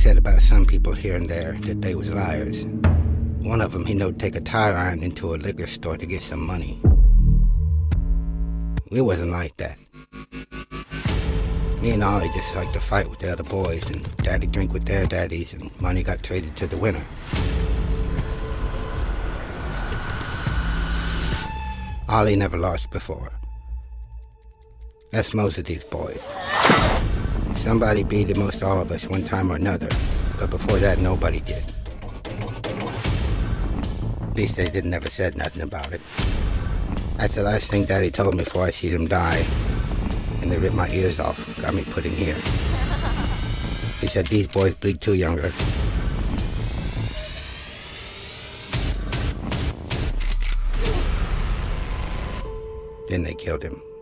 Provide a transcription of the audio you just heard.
said about some people here and there that they was liars. One of them, he know'd take a tire iron into a liquor store to get some money. We wasn't like that. Me and Ollie just liked to fight with the other boys, and daddy drink with their daddies, and money got traded to the winner. Ollie never lost before. That's most of these boys. Somebody beat most all of us one time or another, but before that, nobody did. At least they never said nothing about it. That's the last thing Daddy told me before I see them die. And they ripped my ears off, got me put in here. He said these boys bleed too younger. Then they killed him.